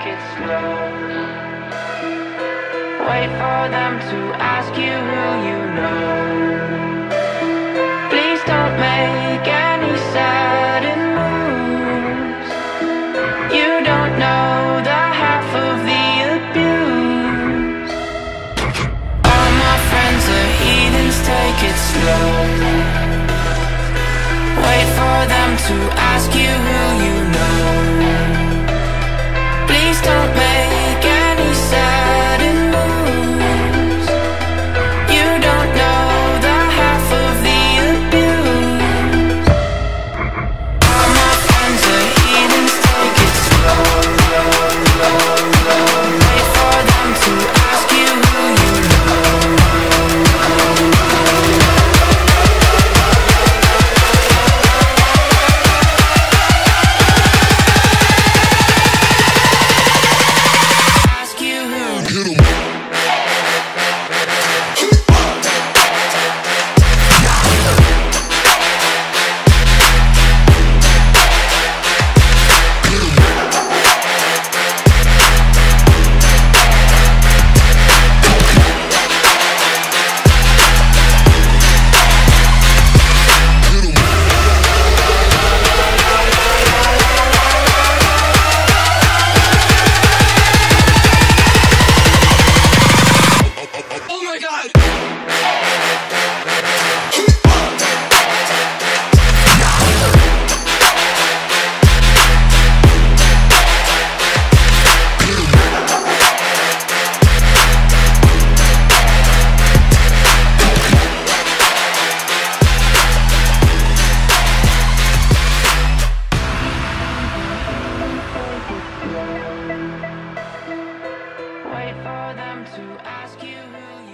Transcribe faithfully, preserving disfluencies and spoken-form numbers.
it slow. Wait for them to ask you who you know. Please don't make any sudden moves. You don't know the half of the abuse. All my friends are heathens, take it slow. Wait for them to ask you who you know. Please don't make any sudden moves. You don't know the half of the abuse. All my friends are heathens, take it slow. Wait for them to ask you who you know. Wait for them to ask you who